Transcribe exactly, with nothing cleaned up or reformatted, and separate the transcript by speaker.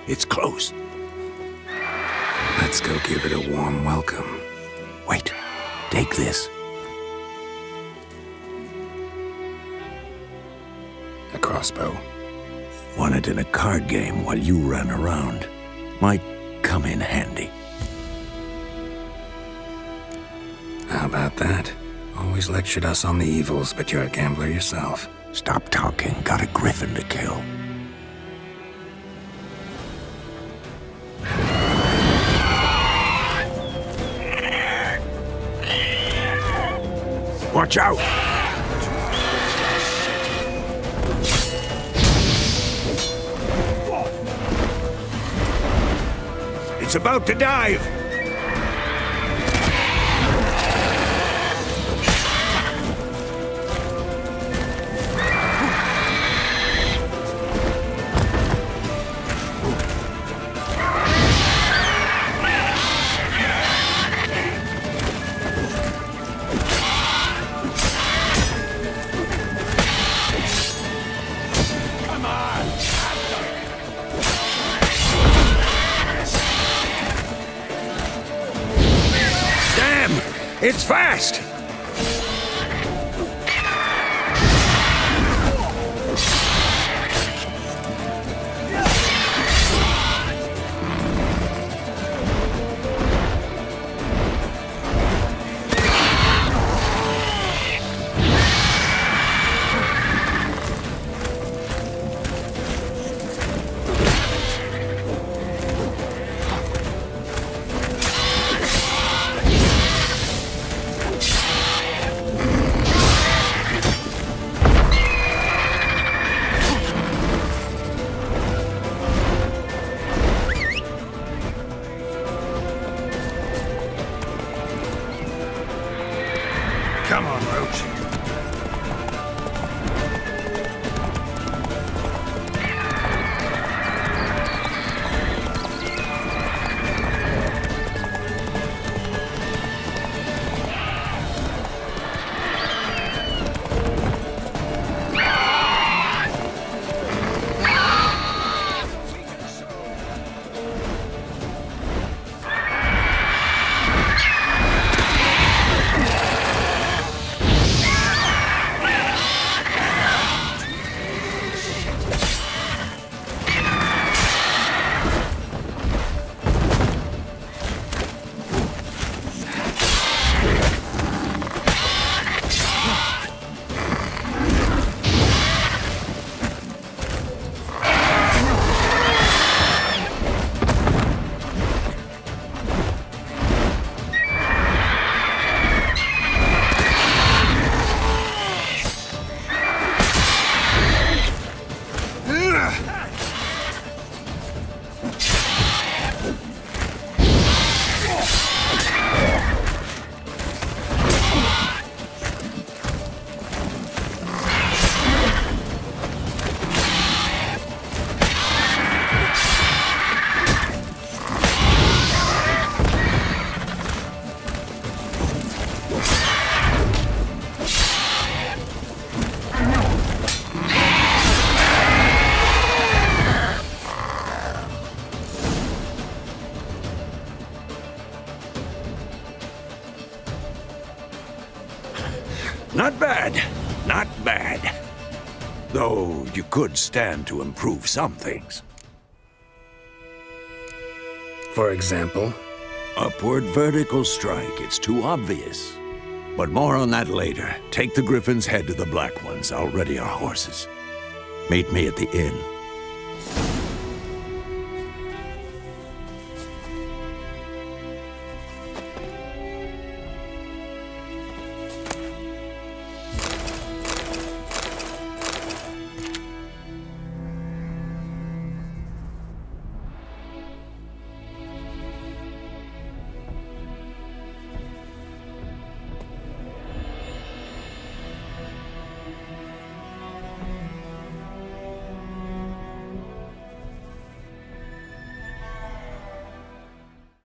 Speaker 1: It's close.
Speaker 2: Let's go give it a warm welcome.
Speaker 1: Wait. Take this.
Speaker 2: A crossbow.
Speaker 1: Won it in a card game while you ran around. Might come in handy.
Speaker 2: How about that? Always lectured us on the evils, but you're a gambler yourself.
Speaker 1: Stop talking. Got a Griffin to kill. Watch out! It's about to dive! It's fast! Come on, Roach. Not bad. Not bad. Though you could stand to improve some things.
Speaker 2: For example?
Speaker 1: Upward vertical strike. It's too obvious. But more on that later. Take the Griffin's head to the Black Ones. I'll ready our horses. Meet me at the inn.